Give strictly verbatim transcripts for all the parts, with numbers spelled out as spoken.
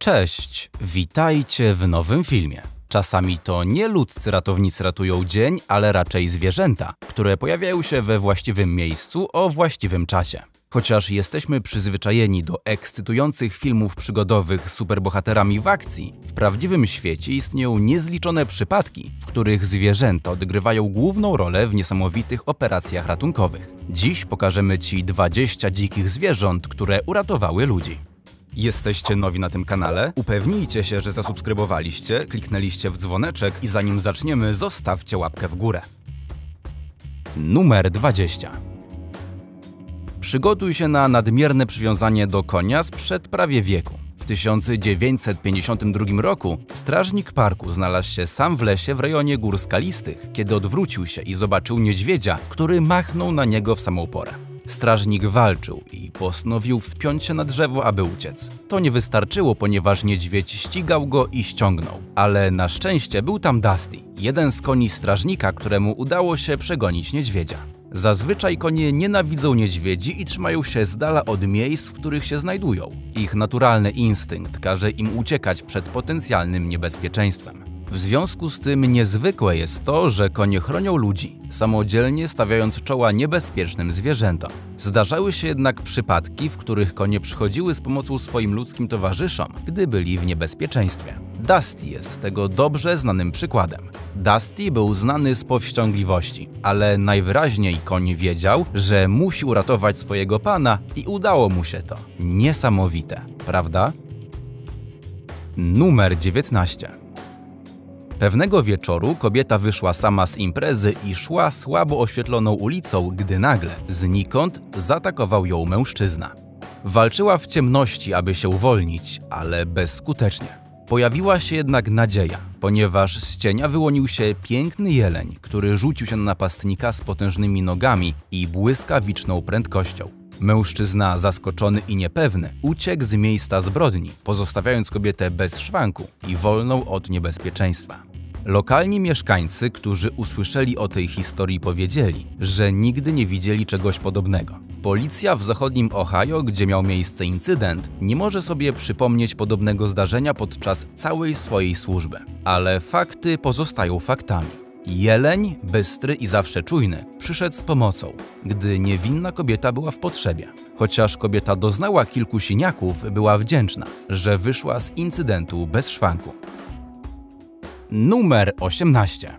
Cześć, witajcie w nowym filmie. Czasami to nie ludzcy ratownicy ratują dzień, ale raczej zwierzęta, które pojawiają się we właściwym miejscu o właściwym czasie. Chociaż jesteśmy przyzwyczajeni do ekscytujących filmów przygodowych z superbohaterami w akcji, w prawdziwym świecie istnieją niezliczone przypadki, w których zwierzęta odgrywają główną rolę w niesamowitych operacjach ratunkowych. Dziś pokażemy Ci dwadzieścia dzikich zwierząt, które uratowały ludzi. Jesteście nowi na tym kanale? Upewnijcie się, że zasubskrybowaliście, kliknęliście w dzwoneczek i zanim zaczniemy, zostawcie łapkę w górę. Numer dwadzieścia. Przygotuj się na nadmierne przywiązanie do konia sprzed prawie wieku. W tysiąc dziewięćset pięćdziesiątym drugim roku strażnik parku znalazł się sam w lesie w rejonie Gór Skalistych, kiedy odwrócił się i zobaczył niedźwiedzia, który machnął na niego w samą porę. Strażnik walczył i postanowił wspiąć się na drzewo, aby uciec. To nie wystarczyło, ponieważ niedźwiedź ścigał go i ściągnął. Ale na szczęście był tam Dusty, jeden z koni strażnika, któremu udało się przegonić niedźwiedzia. Zazwyczaj konie nienawidzą niedźwiedzi i trzymają się z dala od miejsc, w których się znajdują. Ich naturalny instynkt każe im uciekać przed potencjalnym niebezpieczeństwem. W związku z tym niezwykłe jest to, że konie chronią ludzi, samodzielnie stawiając czoła niebezpiecznym zwierzętom. Zdarzały się jednak przypadki, w których konie przychodziły z pomocą swoim ludzkim towarzyszom, gdy byli w niebezpieczeństwie. Dusty jest tego dobrze znanym przykładem. Dusty był znany z powściągliwości, ale najwyraźniej koń wiedział, że musi uratować swojego pana i udało mu się to. Niesamowite, prawda? Numer dziewiętnaście. Pewnego wieczoru kobieta wyszła sama z imprezy i szła słabo oświetloną ulicą, gdy nagle, znikąd, zaatakował ją mężczyzna. Walczyła w ciemności, aby się uwolnić, ale bezskutecznie. Pojawiła się jednak nadzieja, ponieważ z cienia wyłonił się piękny jeleń, który rzucił się na napastnika z potężnymi nogami i błyskawiczną prędkością. Mężczyzna, zaskoczony i niepewny, uciekł z miejsca zbrodni, pozostawiając kobietę bez szwanku i wolną od niebezpieczeństwa. Lokalni mieszkańcy, którzy usłyszeli o tej historii, powiedzieli, że nigdy nie widzieli czegoś podobnego. Policja w zachodnim Ohio, gdzie miał miejsce incydent, nie może sobie przypomnieć podobnego zdarzenia podczas całej swojej służby. Ale fakty pozostają faktami. Jeleń, bystry i zawsze czujny, przyszedł z pomocą, gdy niewinna kobieta była w potrzebie. Chociaż kobieta doznała kilku siniaków, była wdzięczna, że wyszła z incydentu bez szwanku. Numer osiemnaście.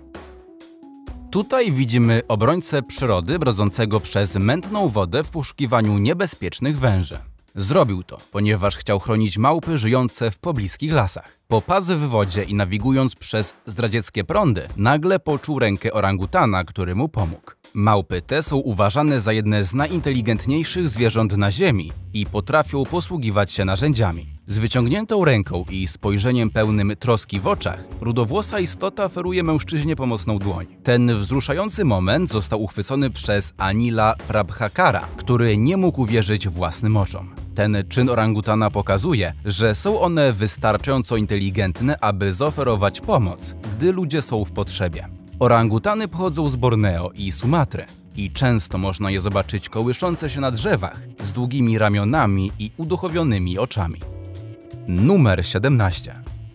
Tutaj widzimy obrońcę przyrody brodzącego przez mętną wodę w poszukiwaniu niebezpiecznych węży. Zrobił to, ponieważ chciał chronić małpy żyjące w pobliskich lasach. Po pazy w wodzie i nawigując przez zdradzieckie prądy, nagle poczuł rękę orangutana, który mu pomógł. Małpy te są uważane za jedne z najinteligentniejszych zwierząt na ziemi i potrafią posługiwać się narzędziami. Z wyciągniętą ręką i spojrzeniem pełnym troski w oczach, rudowłosa istota oferuje mężczyźnie pomocną dłoń. Ten wzruszający moment został uchwycony przez Anila Prabhakara, który nie mógł uwierzyć własnym oczom. Ten czyn orangutana pokazuje, że są one wystarczająco inteligentne, aby zaoferować pomoc, gdy ludzie są w potrzebie. Orangutany pochodzą z Borneo i Sumatry i często można je zobaczyć kołyszące się na drzewach z długimi ramionami i uduchowionymi oczami. Numer siedemnaście.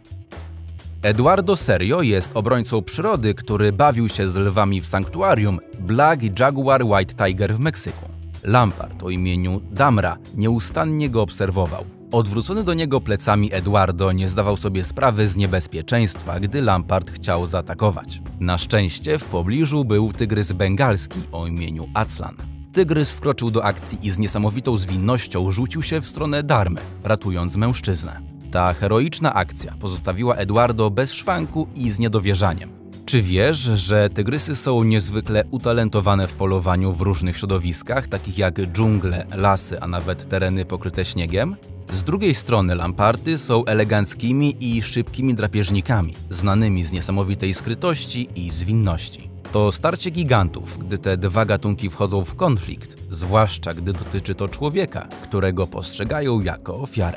Eduardo Serio jest obrońcą przyrody, który bawił się z lwami w sanktuarium Black Jaguar White Tiger w Meksyku. Lampard o imieniu Damra nieustannie go obserwował. Odwrócony do niego plecami Eduardo nie zdawał sobie sprawy z niebezpieczeństwa, gdy Lampard chciał zaatakować. Na szczęście w pobliżu był tygrys bengalski o imieniu Aslan. Tygrys wkroczył do akcji i z niesamowitą zwinnością rzucił się w stronę Darmy, ratując mężczyznę. Ta heroiczna akcja pozostawiła Eduardo bez szwanku i z niedowierzaniem. Czy wiesz, że tygrysy są niezwykle utalentowane w polowaniu w różnych środowiskach, takich jak dżungle, lasy, a nawet tereny pokryte śniegiem? Z drugiej strony lamparty są eleganckimi i szybkimi drapieżnikami, znanymi z niesamowitej skrytości i zwinności. To starcie gigantów, gdy te dwa gatunki wchodzą w konflikt, zwłaszcza gdy dotyczy to człowieka, którego postrzegają jako ofiarę.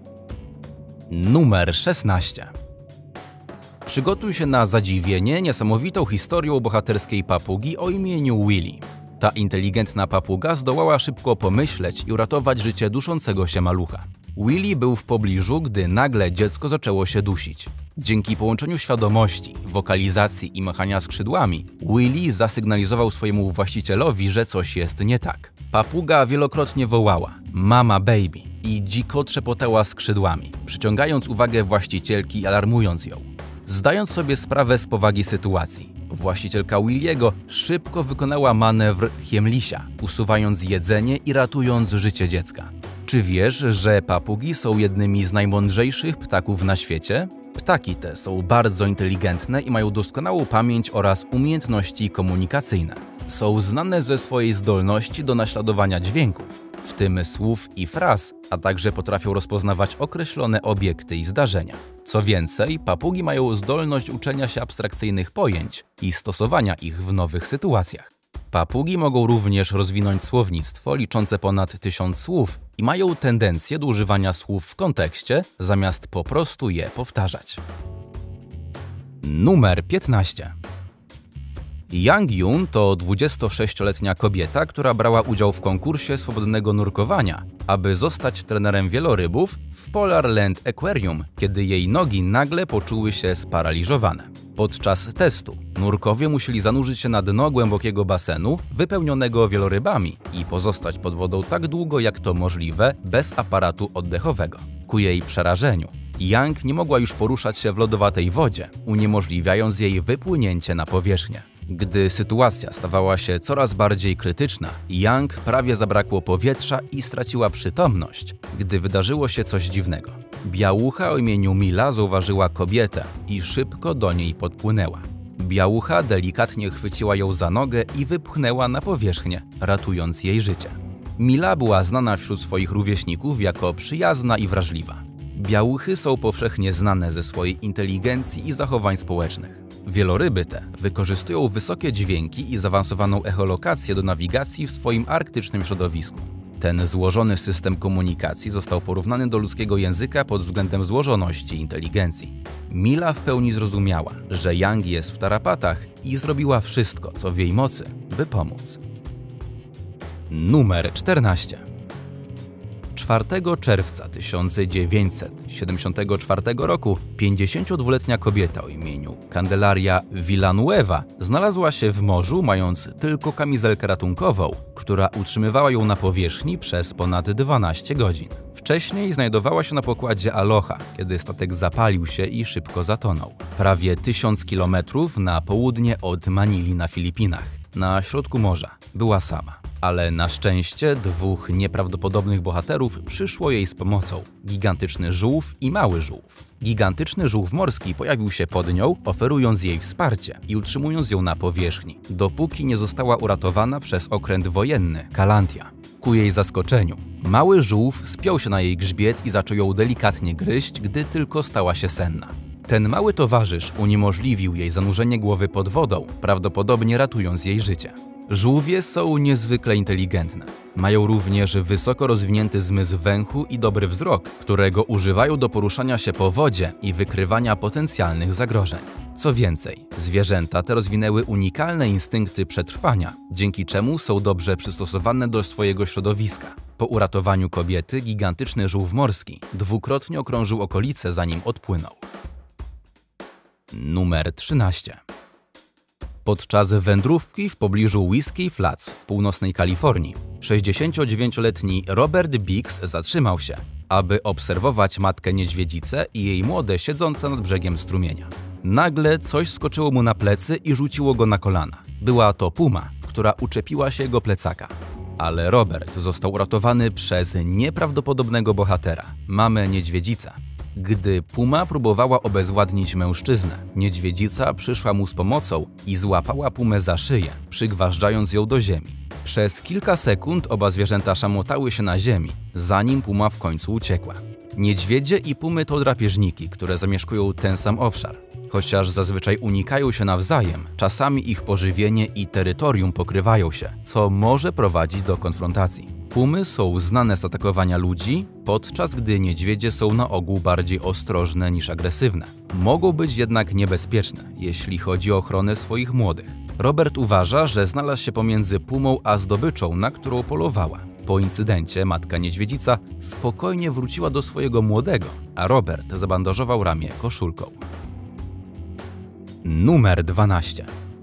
Numer szesnaście. Przygotuj się na zadziwienie niesamowitą historią bohaterskiej papugi o imieniu Willy. Ta inteligentna papuga zdołała szybko pomyśleć i uratować życie duszącego się malucha. Willy był w pobliżu, gdy nagle dziecko zaczęło się dusić. Dzięki połączeniu świadomości, wokalizacji i machania skrzydłami, Willy zasygnalizował swojemu właścicielowi, że coś jest nie tak. Papuga wielokrotnie wołała „Mama baby” i dziko trzepotała skrzydłami, przyciągając uwagę właścicielki i alarmując ją. Zdając sobie sprawę z powagi sytuacji, właścicielka Williego szybko wykonała manewr Hiemlisia, usuwając jedzenie i ratując życie dziecka. Czy wiesz, że papugi są jednymi z najmądrzejszych ptaków na świecie? Ptaki te są bardzo inteligentne i mają doskonałą pamięć oraz umiejętności komunikacyjne. Są znane ze swojej zdolności do naśladowania dźwięków, w tym słów i fraz, a także potrafią rozpoznawać określone obiekty i zdarzenia. Co więcej, papugi mają zdolność uczenia się abstrakcyjnych pojęć i stosowania ich w nowych sytuacjach. Papugi mogą również rozwinąć słownictwo liczące ponad tysiąc słów i mają tendencję do używania słów w kontekście, zamiast po prostu je powtarzać. Numer piętnaście. Yang Yun to dwudziestosześcioletnia kobieta, która brała udział w konkursie swobodnego nurkowania, aby zostać trenerem wielorybów w Polar Land Aquarium, kiedy jej nogi nagle poczuły się sparaliżowane. Podczas testu nurkowie musieli zanurzyć się na dno głębokiego basenu wypełnionego wielorybami i pozostać pod wodą tak długo jak to możliwe bez aparatu oddechowego. Ku jej przerażeniu Yang nie mogła już poruszać się w lodowatej wodzie, uniemożliwiając jej wypłynięcie na powierzchnię. Gdy sytuacja stawała się coraz bardziej krytyczna, Yang prawie zabrakło powietrza i straciła przytomność, gdy wydarzyło się coś dziwnego. Białucha o imieniu Mila zauważyła kobietę i szybko do niej podpłynęła. Białucha delikatnie chwyciła ją za nogę i wypchnęła na powierzchnię, ratując jej życie. Mila była znana wśród swoich rówieśników jako przyjazna i wrażliwa. Białuchy są powszechnie znane ze swojej inteligencji i zachowań społecznych. Wieloryby te wykorzystują wysokie dźwięki i zaawansowaną echolokację do nawigacji w swoim arktycznym środowisku. Ten złożony system komunikacji został porównany do ludzkiego języka pod względem złożoności i inteligencji. Mila w pełni zrozumiała, że Yang jest w tarapatach i zrobiła wszystko, co w jej mocy, by pomóc. Numer czternaście. czwartego czerwca tysiąc dziewięćset siedemdziesiątego czwartego roku pięćdziesięciodwuletnia kobieta o imieniu Candelaria Villanueva znalazła się w morzu, mając tylko kamizelkę ratunkową, która utrzymywała ją na powierzchni przez ponad dwanaście godzin. Wcześniej znajdowała się na pokładzie Aloha, kiedy statek zapalił się i szybko zatonął. Prawie tysiąc kilometrów na południe od Manili na Filipinach, na środku morza, była sama. Ale na szczęście dwóch nieprawdopodobnych bohaterów przyszło jej z pomocą. Gigantyczny żółw i mały żółw. Gigantyczny żółw morski pojawił się pod nią, oferując jej wsparcie i utrzymując ją na powierzchni, dopóki nie została uratowana przez okręt wojenny Kalantia. Ku jej zaskoczeniu, mały żółw spiął się na jej grzbiet i zaczął ją delikatnie gryźć, gdy tylko stała się senna. Ten mały towarzysz uniemożliwił jej zanurzenie głowy pod wodą, prawdopodobnie ratując jej życie. Żółwie są niezwykle inteligentne. Mają również wysoko rozwinięty zmysł węchu i dobry wzrok, którego używają do poruszania się po wodzie i wykrywania potencjalnych zagrożeń. Co więcej, zwierzęta te rozwinęły unikalne instynkty przetrwania, dzięki czemu są dobrze przystosowane do swojego środowiska. Po uratowaniu kobiety gigantyczny żółw morski dwukrotnie okrążył okolice, zanim odpłynął. Numer trzynaście. Podczas wędrówki w pobliżu Whiskey Flats w północnej Kalifornii sześćdziesięciodziewięcioletni Robert Biggs zatrzymał się, aby obserwować matkę niedźwiedzicę i jej młode siedzące nad brzegiem strumienia. Nagle coś skoczyło mu na plecy i rzuciło go na kolana. Była to puma, która uczepiła się jego plecaka. Ale Robert został uratowany przez nieprawdopodobnego bohatera, mamę niedźwiedzica. Gdy puma próbowała obezwładnić mężczyznę, niedźwiedzica przyszła mu z pomocą i złapała pumę za szyję, przygważdżając ją do ziemi. Przez kilka sekund oba zwierzęta szamotały się na ziemi, zanim puma w końcu uciekła. Niedźwiedzie i pumy to drapieżniki, które zamieszkują ten sam obszar. Chociaż zazwyczaj unikają się nawzajem, czasami ich pożywienie i terytorium pokrywają się, co może prowadzić do konfrontacji. Pumy są znane z atakowania ludzi, podczas gdy niedźwiedzie są na ogół bardziej ostrożne niż agresywne. Mogą być jednak niebezpieczne, jeśli chodzi o ochronę swoich młodych. Robert uważa, że znalazł się pomiędzy pumą a zdobyczą, na którą polowała. Po incydencie matka niedźwiedzica spokojnie wróciła do swojego młodego, a Robert zabandażował ramię koszulką. Numer dwanaście.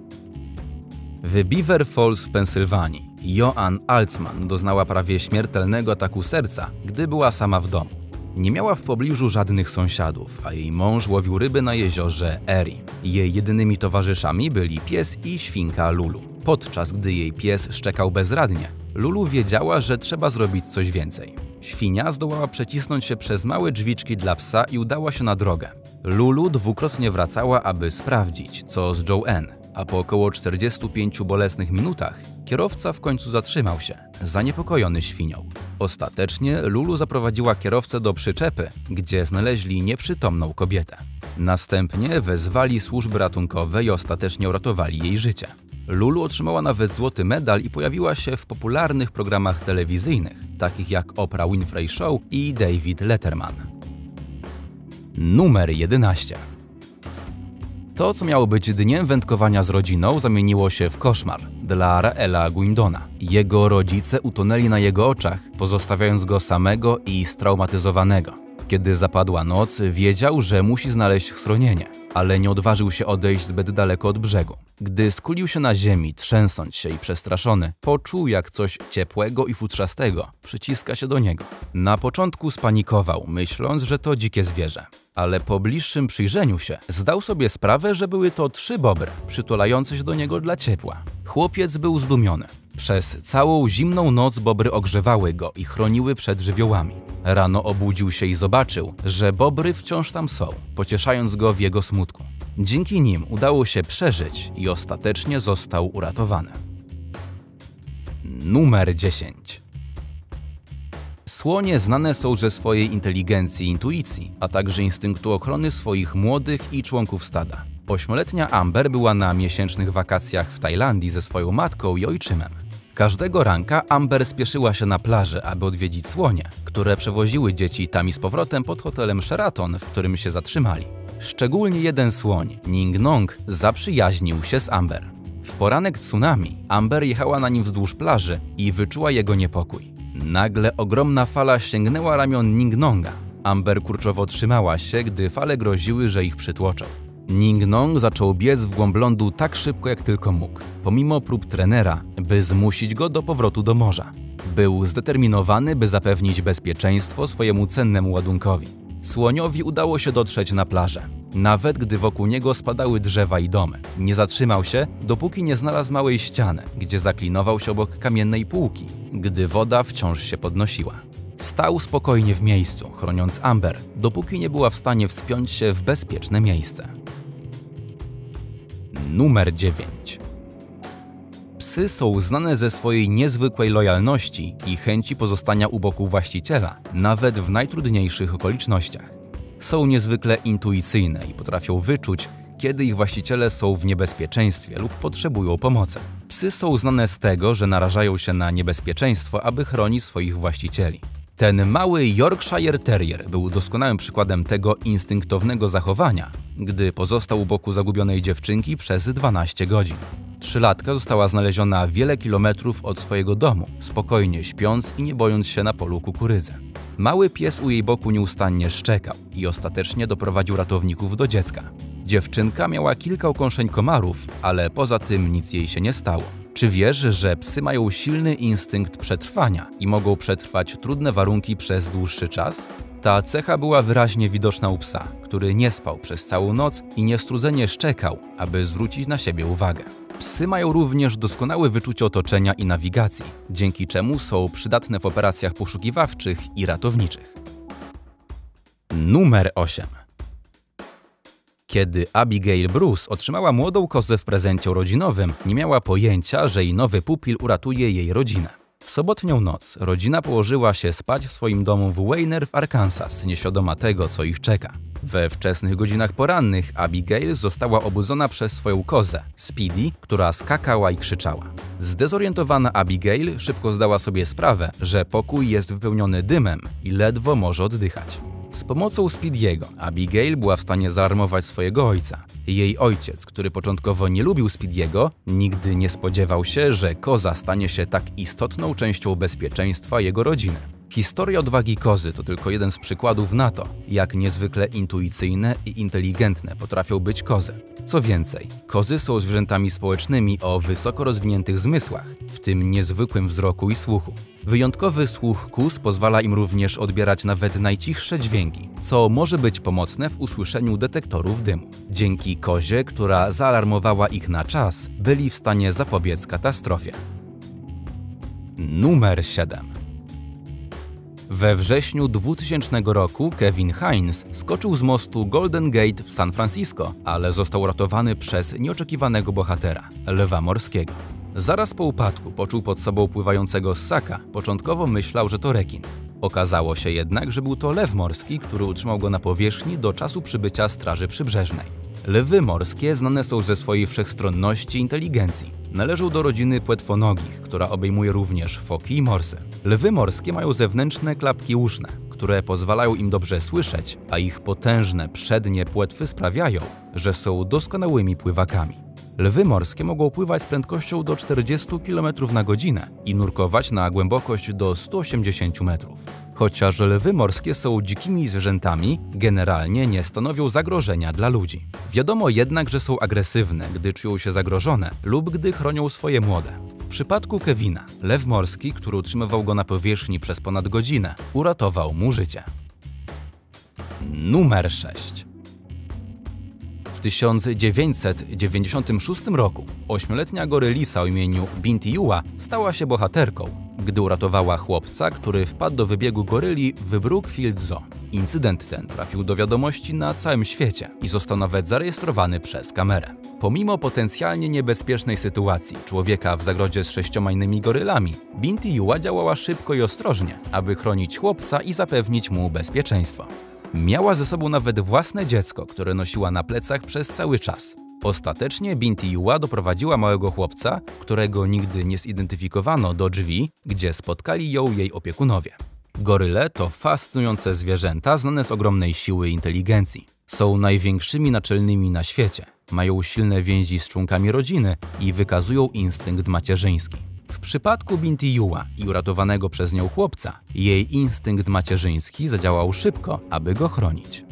W Beaver Falls w Pensylwanii Joan Altsman doznała prawie śmiertelnego ataku serca, gdy była sama w domu. Nie miała w pobliżu żadnych sąsiadów, a jej mąż łowił ryby na jeziorze Erie. Jej jedynymi towarzyszami byli pies i świnka Lulu. Podczas gdy jej pies szczekał bezradnie, Lulu wiedziała, że trzeba zrobić coś więcej. Świnia zdołała przecisnąć się przez małe drzwiczki dla psa i udała się na drogę. Lulu dwukrotnie wracała, aby sprawdzić, co z Joanne, a po około czterdziestu pięciu bolesnych minutach kierowca w końcu zatrzymał się, zaniepokojony świnią. Ostatecznie Lulu zaprowadziła kierowcę do przyczepy, gdzie znaleźli nieprzytomną kobietę. Następnie wezwali służby ratunkowe i ostatecznie uratowali jej życie. Lulu otrzymała nawet złoty medal i pojawiła się w popularnych programach telewizyjnych, takich jak Oprah Winfrey Show i David Letterman. Numer jedenaście. To, co miało być dniem wędkowania z rodziną, zamieniło się w koszmar dla Raela Guindona. Jego rodzice utonęli na jego oczach, pozostawiając go samego i straumatyzowanego. Kiedy zapadła noc, wiedział, że musi znaleźć schronienie, ale nie odważył się odejść zbyt daleko od brzegu. Gdy skulił się na ziemi, trzęsąc się i przestraszony, poczuł, jak coś ciepłego i futrzastego przyciska się do niego. Na początku spanikował, myśląc, że to dzikie zwierzę. Ale po bliższym przyjrzeniu się zdał sobie sprawę, że były to trzy bobry przytulające się do niego dla ciepła. Chłopiec był zdumiony. Przez całą zimną noc bobry ogrzewały go i chroniły przed żywiołami. Rano obudził się i zobaczył, że bobry wciąż tam są, pocieszając go w jego smutku. Dzięki nim udało się przeżyć i ostatecznie został uratowany. Numer dziesięć. Słonie znane są ze swojej inteligencji i intuicji, a także instynktu ochrony swoich młodych i członków stada. Ośmioletnia Amber była na miesięcznych wakacjach w Tajlandii ze swoją matką i ojczymem. Każdego ranka Amber spieszyła się na plażę, aby odwiedzić słonie, które przewoziły dzieci tam i z powrotem pod hotelem Sheraton, w którym się zatrzymali. Szczególnie jeden słoń, Ning Nong, zaprzyjaźnił się z Amber. W poranek tsunami Amber jechała na nim wzdłuż plaży i wyczuła jego niepokój. Nagle ogromna fala sięgnęła ramion Ning Nonga. Amber kurczowo trzymała się, gdy fale groziły, że ich przytłoczą. Ning Nong zaczął biec w głąb lądu tak szybko, jak tylko mógł, pomimo prób trenera, by zmusić go do powrotu do morza. Był zdeterminowany, by zapewnić bezpieczeństwo swojemu cennemu ładunkowi. Słoniowi udało się dotrzeć na plażę, nawet gdy wokół niego spadały drzewa i domy. Nie zatrzymał się, dopóki nie znalazł małej ściany, gdzie zaklinował się obok kamiennej półki, gdy woda wciąż się podnosiła. Stał spokojnie w miejscu, chroniąc Amber, dopóki nie była w stanie wspiąć się w bezpieczne miejsce. Numer dziewięć. Psy są znane ze swojej niezwykłej lojalności i chęci pozostania u boku właściciela, nawet w najtrudniejszych okolicznościach. Są niezwykle intuicyjne i potrafią wyczuć, kiedy ich właściciele są w niebezpieczeństwie lub potrzebują pomocy. Psy są znane z tego, że narażają się na niebezpieczeństwo, aby chronić swoich właścicieli. Ten mały Yorkshire Terrier był doskonałym przykładem tego instynktownego zachowania, gdy pozostał u boku zagubionej dziewczynki przez dwanaście godzin. Trzylatka została znaleziona wiele kilometrów od swojego domu, spokojnie śpiąc i nie bojąc się na polu kukurydzy. Mały pies u jej boku nieustannie szczekał i ostatecznie doprowadził ratowników do dziecka. Dziewczynka miała kilka ukąszeń komarów, ale poza tym nic jej się nie stało. Czy wiesz, że psy mają silny instynkt przetrwania i mogą przetrwać trudne warunki przez dłuższy czas? Ta cecha była wyraźnie widoczna u psa, który nie spał przez całą noc i niestrudzenie szczekał, aby zwrócić na siebie uwagę. Psy mają również doskonałe wyczucie otoczenia i nawigacji, dzięki czemu są przydatne w operacjach poszukiwawczych i ratowniczych. Numer osiem. Kiedy Abigail Bruce otrzymała młodą kozę w prezencie urodzinowym, nie miała pojęcia, że jej nowy pupil uratuje jej rodzinę. W sobotnią noc rodzina położyła się spać w swoim domu w Weiner w Arkansas, nieświadoma tego, co ich czeka. We wczesnych godzinach porannych Abigail została obudzona przez swoją kozę, Speedy, która skakała i krzyczała. Zdezorientowana Abigail szybko zdała sobie sprawę, że pokój jest wypełniony dymem i ledwo może oddychać. Z pomocą Speedy'ego Abigail była w stanie zaalarmować swojego ojca. Jej ojciec, który początkowo nie lubił Speedy'ego, nigdy nie spodziewał się, że koza stanie się tak istotną częścią bezpieczeństwa jego rodziny. Historia odwagi kozy to tylko jeden z przykładów na to, jak niezwykle intuicyjne i inteligentne potrafią być kozy. Co więcej, kozy są zwierzętami społecznymi o wysoko rozwiniętych zmysłach, w tym niezwykłym wzroku i słuchu. Wyjątkowy słuch kóz pozwala im również odbierać nawet najcichsze dźwięki, co może być pomocne w usłyszeniu detektorów dymu. Dzięki kozie, która zaalarmowała ich na czas, byli w stanie zapobiec katastrofie. Numer siedem. We wrześniu dwutysięcznego roku Kevin Hines skoczył z mostu Golden Gate w San Francisco, ale został uratowany przez nieoczekiwanego bohatera – lwa morskiego. Zaraz po upadku poczuł pod sobą pływającego ssaka. Początkowo myślał, że to rekin. Okazało się jednak, że był to lew morski, który utrzymał go na powierzchni do czasu przybycia Straży Przybrzeżnej. Lwy morskie znane są ze swojej wszechstronności i inteligencji. Należą do rodziny płetwonogich, która obejmuje również foki i morsy. Lwy morskie mają zewnętrzne klapki uszne, które pozwalają im dobrze słyszeć, a ich potężne przednie płetwy sprawiają, że są doskonałymi pływakami. Lwy morskie mogą pływać z prędkością do czterdziestu kilometrów na godzinę i nurkować na głębokość do stu osiemdziesięciu metrów. Chociaż lwy morskie są dzikimi zwierzętami, generalnie nie stanowią zagrożenia dla ludzi. Wiadomo jednak, że są agresywne, gdy czują się zagrożone lub gdy chronią swoje młode. W przypadku Kevina, lew morski, który utrzymywał go na powierzchni przez ponad godzinę, uratował mu życie. Numer sześć. W tysiąc dziewięćset dziewięćdziesiątym szóstym roku ośmioletnia gorylisa o imieniu Binti Jua stała się bohaterką, gdy uratowała chłopca, który wpadł do wybiegu goryli w Brookfield Zoo. Incydent ten trafił do wiadomości na całym świecie i został nawet zarejestrowany przez kamerę. Pomimo potencjalnie niebezpiecznej sytuacji człowieka w zagrodzie z sześcioma innymi gorylami, Binti Jua działała szybko i ostrożnie, aby chronić chłopca i zapewnić mu bezpieczeństwo. Miała ze sobą nawet własne dziecko, które nosiła na plecach przez cały czas. Ostatecznie Binti Jua doprowadziła małego chłopca, którego nigdy nie zidentyfikowano, do drzwi, gdzie spotkali ją jej opiekunowie. Goryle to fascynujące zwierzęta znane z ogromnej siły i inteligencji. Są największymi naczelnymi na świecie, mają silne więzi z członkami rodziny i wykazują instynkt macierzyński. W przypadku Binti Jua i uratowanego przez nią chłopca, jej instynkt macierzyński zadziałał szybko, aby go chronić.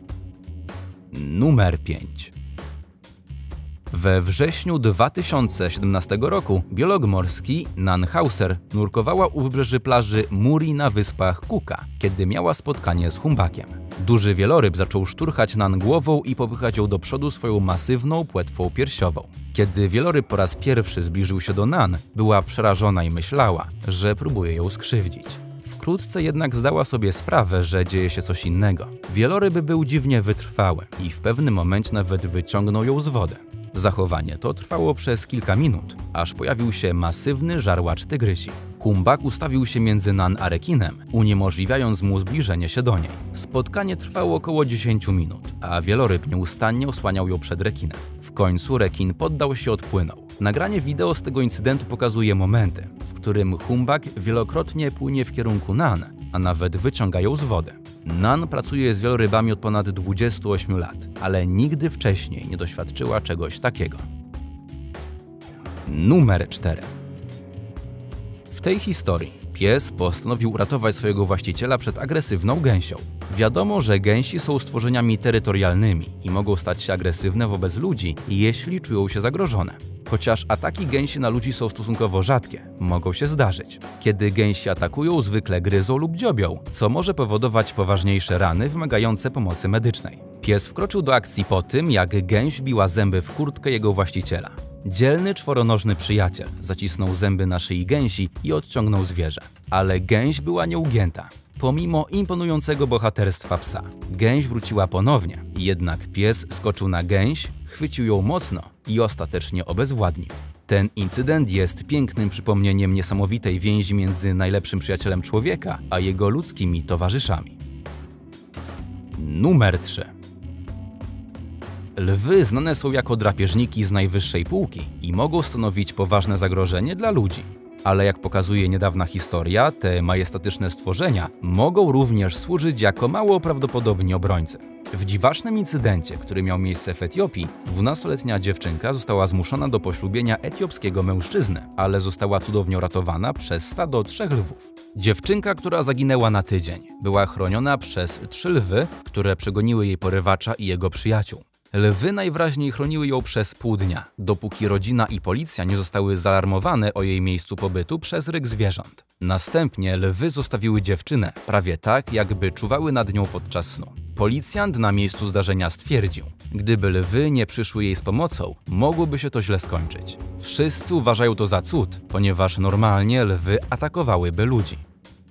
Numer pięć. We wrześniu dwa tysiące siedemnastego roku biolog morski Nan Hauser nurkowała u wybrzeży plaży Muri na wyspach Cooka, kiedy miała spotkanie z humbakiem. Duży wieloryb zaczął szturchać Nan głową i popychać ją do przodu swoją masywną płetwą piersiową. Kiedy wieloryb po raz pierwszy zbliżył się do Nan, była przerażona i myślała, że próbuje ją skrzywdzić. Wkrótce jednak zdała sobie sprawę, że dzieje się coś innego. Wieloryb był dziwnie wytrwały i w pewnym momencie nawet wyciągnął ją z wody. Zachowanie to trwało przez kilka minut, aż pojawił się masywny żarłacz tygrysi. Humbak ustawił się między Nan a rekinem, uniemożliwiając mu zbliżenie się do niej. Spotkanie trwało około dziesięciu minut, a wieloryb nieustannie osłaniał ją przed rekinem. W końcu rekin poddał się, odpłynął. Nagranie wideo z tego incydentu pokazuje momenty, w którym Humbak wielokrotnie płynie w kierunku Nan, a nawet wyciąga ją z wody. Nan pracuje z wielorybami od ponad dwudziestu ośmiu lat, ale nigdy wcześniej nie doświadczyła czegoś takiego. Numer cztery. W tej historii pies postanowił uratować swojego właściciela przed agresywną gęsią. Wiadomo, że gęsi są stworzeniami terytorialnymi i mogą stać się agresywne wobec ludzi, jeśli czują się zagrożone. Chociaż ataki gęsi na ludzi są stosunkowo rzadkie, mogą się zdarzyć. Kiedy gęsi atakują, zwykle gryzą lub dziobią, co może powodować poważniejsze rany wymagające pomocy medycznej. Pies wkroczył do akcji po tym, jak gęś wbiła zęby w kurtkę jego właściciela. Dzielny czworonożny przyjaciel zacisnął zęby na szyi gęsi i odciągnął zwierzę. Ale gęś była nieugięta. Pomimo imponującego bohaterstwa psa, gęś wróciła ponownie, jednak pies skoczył na gęś, chwycił ją mocno i ostatecznie obezwładnił. Ten incydent jest pięknym przypomnieniem niesamowitej więzi między najlepszym przyjacielem człowieka a jego ludzkimi towarzyszami. Numer trzy. Lwy znane są jako drapieżniki z najwyższej półki i mogą stanowić poważne zagrożenie dla ludzi. Ale jak pokazuje niedawna historia, te majestatyczne stworzenia mogą również służyć jako mało prawdopodobni obrońcy. W dziwacznym incydencie, który miał miejsce w Etiopii, dwunastoletnia dziewczynka została zmuszona do poślubienia etiopskiego mężczyzny, ale została cudownie uratowana przez stado trzech lwów. Dziewczynka, która zaginęła na tydzień, była chroniona przez trzy lwy, które przegoniły jej porywacza i jego przyjaciół. Lwy najwyraźniej chroniły ją przez pół dnia, dopóki rodzina i policja nie zostały zaalarmowane o jej miejscu pobytu przez ryk zwierząt. Następnie lwy zostawiły dziewczynę, prawie tak, jakby czuwały nad nią podczas snu. Policjant na miejscu zdarzenia stwierdził, gdyby lwy nie przyszły jej z pomocą, mogłoby się to źle skończyć. Wszyscy uważają to za cud, ponieważ normalnie lwy atakowałyby ludzi.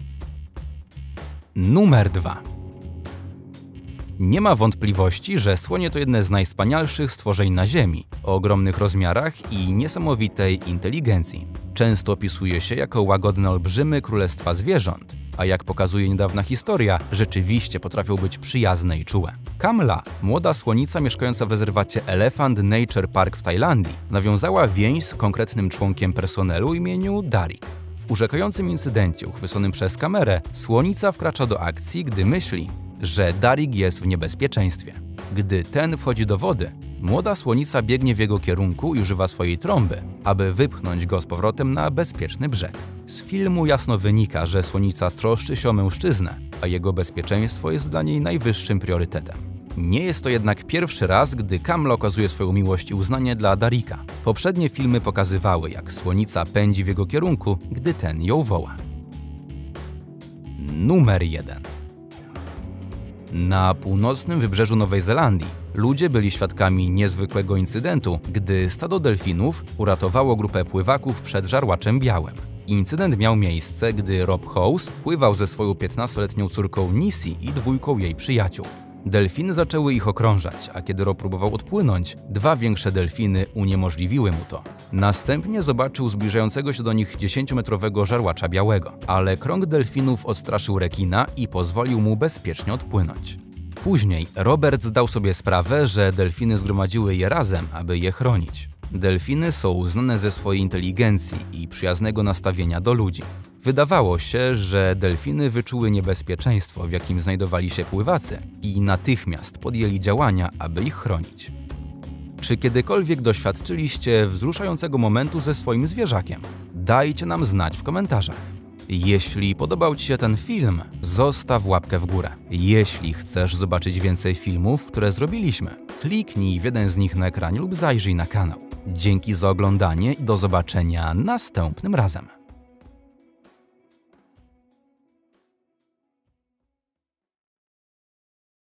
Numer dwa. Nie ma wątpliwości, że słonie to jedne z najwspanialszych stworzeń na Ziemi, o ogromnych rozmiarach i niesamowitej inteligencji. Często opisuje się jako łagodne olbrzymy królestwa zwierząt, a jak pokazuje niedawna historia, rzeczywiście potrafią być przyjazne i czułe. Kamla, młoda słonica mieszkająca w rezerwacie Elephant Nature Park w Tajlandii, nawiązała więź z konkretnym członkiem personelu o imieniu Darik. W urzekającym incydencie uchwyconym przez kamerę, słonica wkracza do akcji, gdy myśli, że Darik jest w niebezpieczeństwie. Gdy ten wchodzi do wody, młoda słonica biegnie w jego kierunku i używa swojej trąby, aby wypchnąć go z powrotem na bezpieczny brzeg. Z filmu jasno wynika, że słonica troszczy się o mężczyznę, a jego bezpieczeństwo jest dla niej najwyższym priorytetem. Nie jest to jednak pierwszy raz, gdy Kamla okazuje swoją miłość i uznanie dla Darika. Poprzednie filmy pokazywały, jak słonica pędzi w jego kierunku, gdy ten ją woła. Numer jeden. Na północnym wybrzeżu Nowej Zelandii ludzie byli świadkami niezwykłego incydentu, gdy stado delfinów uratowało grupę pływaków przed żarłaczem białym. Incydent miał miejsce, gdy Rob House pływał ze swoją piętnastoletnią córką Nisi i dwójką jej przyjaciół. Delfiny zaczęły ich okrążać, a kiedy Rob próbował odpłynąć, dwa większe delfiny uniemożliwiły mu to. Następnie zobaczył zbliżającego się do nich dziesięciometrowego żarłacza białego, ale krąg delfinów odstraszył rekina i pozwolił mu bezpiecznie odpłynąć. Później Robert zdał sobie sprawę, że delfiny zgromadziły je razem, aby je chronić. Delfiny są znane ze swojej inteligencji i przyjaznego nastawienia do ludzi. Wydawało się, że delfiny wyczuły niebezpieczeństwo, w jakim znajdowali się pływacy i natychmiast podjęli działania, aby ich chronić. Czy kiedykolwiek doświadczyliście wzruszającego momentu ze swoim zwierzakiem? Dajcie nam znać w komentarzach. Jeśli podobał Ci się ten film, zostaw łapkę w górę. Jeśli chcesz zobaczyć więcej filmów, które zrobiliśmy, kliknij w jeden z nich na ekranie lub zajrzyj na kanał. Dzięki za oglądanie i do zobaczenia następnym razem.